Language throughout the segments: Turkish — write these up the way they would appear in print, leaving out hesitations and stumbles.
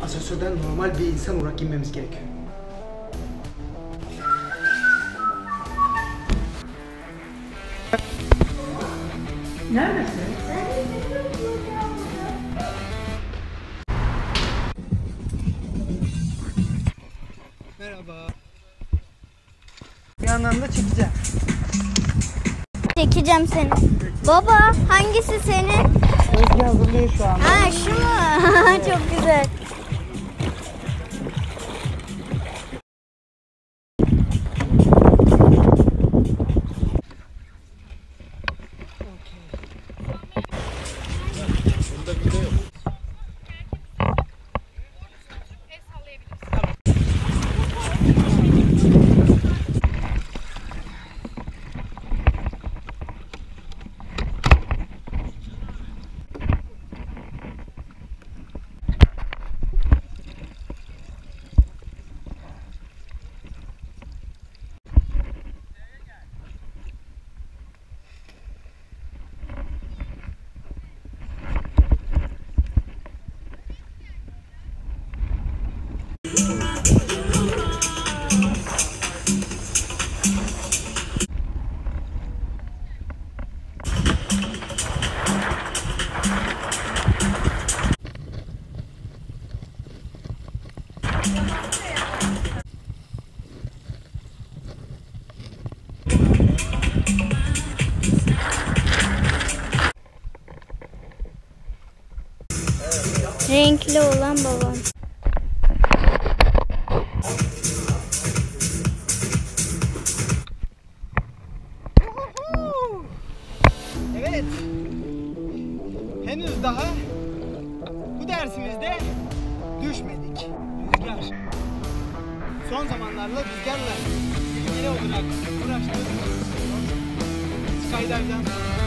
asansörden normal bir insan olarak inmemiz gerekiyor. Neredesin? Merhaba. Bir yandan da çekeceğim. Çekeceğim seni. Baba hangisi senin? Özge hazırlıyor şu an. Ha şu mu? Çok güzel. Renkli olan babam. Evet. Henüz daha bu dersimizde düşmedik. Rüzgar. Son zamanlarla rüzgarla ilgili olarak uğraştık. Skydive'dan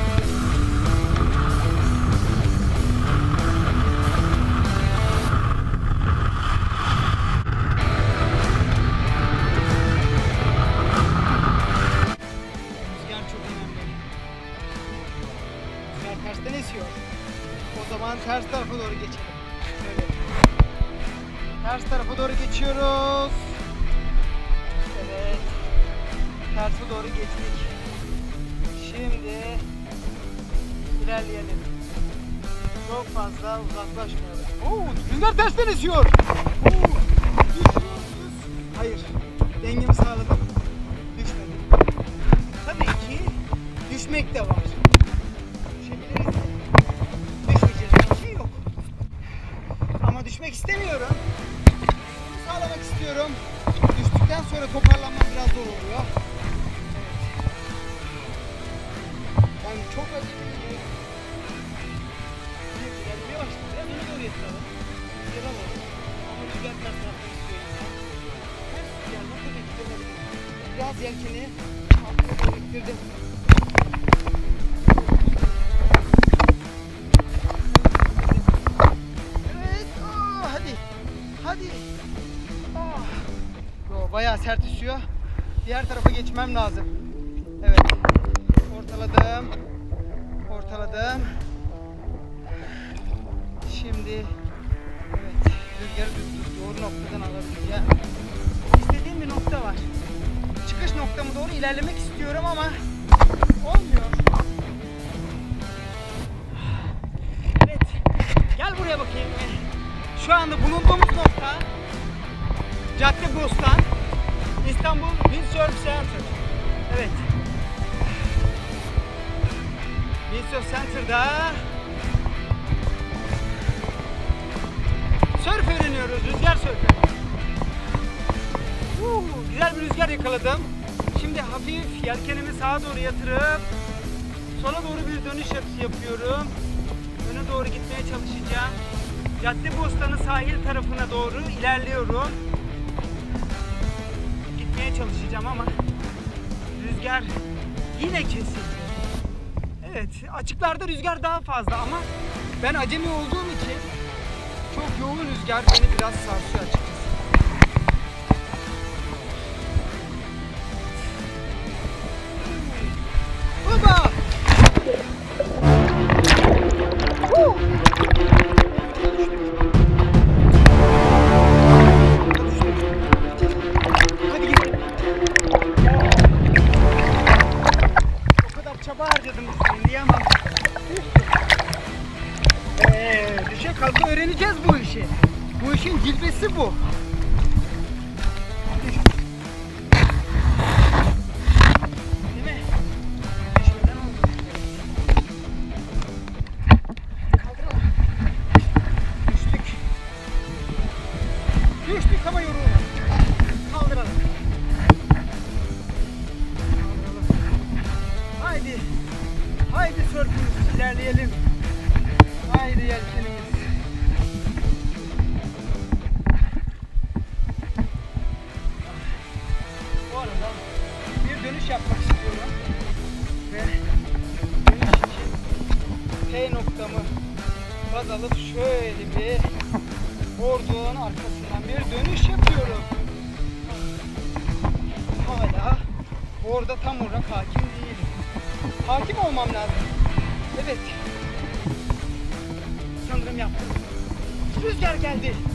tersten esiyor. O zaman ters tarafa doğru geçelim. Böyle. Ters tarafa doğru geçiyoruz. Evet. Terse doğru geçtik. Şimdi ilerleyelim. Çok fazla uzaklaşmayalım. Oo, rüzgar tersten esiyor. Oo, düşüyoruz. Hayır. Dengemi sağladım. Düşmedim. Tabii ki düşmek de var. Düşmek istemiyorum. Bunu sağlamak istiyorum. Düştükten sonra toparlanmam biraz zor oluyor. Ben çok acımayayım. İlerlemeye başladım. Biraz öne doğru yatıralım. Rüzgar alalım. Ama rüzgar ters taraftan istiyor insan. Ters rüzgarla tabii ki dönebilir. Biraz yelkeni altına doğru ittirdim. Hadi. Bayağı sert esiyor. Diğer tarafa geçmem lazım. Evet. Ortaladım. Şimdi evet, rüzgarı doğru noktadan alabileceğim. İstediğim bir nokta var. Çıkış noktamı doğru ilerlemek istiyorum ama olmuyor. Evet. Gel buraya bakayım. Şu anda bulunduğumuz nokta Caddebostan, İstanbul Windsurf Center. Evet. Windsurf Center'da sörf öğreniyoruz, rüzgar sörfü. Güzel bir rüzgar yakaladım. Şimdi hafif yelkenimi sağa doğru yatırıp sola doğru bir dönüş yapıyorum. Öne doğru gitmeye çalışacağım. Caddebostan'ın sahil tarafına doğru ilerliyorum. Gitmeye çalışacağım ama rüzgar yine kesildi. Evet, açıklarda rüzgar daha fazla ama ben acemi olduğum için çok yoğun rüzgar beni biraz sarsıyor açıkçası. Baba! kalka öğreneceğiz bu işi. Bu işin cilvesi bu. Değil mi? Düşmeden oldu. Kaldıralım. Düştük. Düştük ama yorulmadık. Kaldıralım. Kaldıralım. Haydi. Haydi sörfümüz, ilerleyelim. Haydi yelkenimiz. Bu arada bir dönüş yapmak istiyorum. Ve dönüş için P noktamı baz alıp şöyle bir borduğun arkasından bir dönüş yapıyorum. Hala orada tam olarak hakim değilim. Hakim olmam lazım. Evet. Sanırım yaptım. Rüzgar geldi.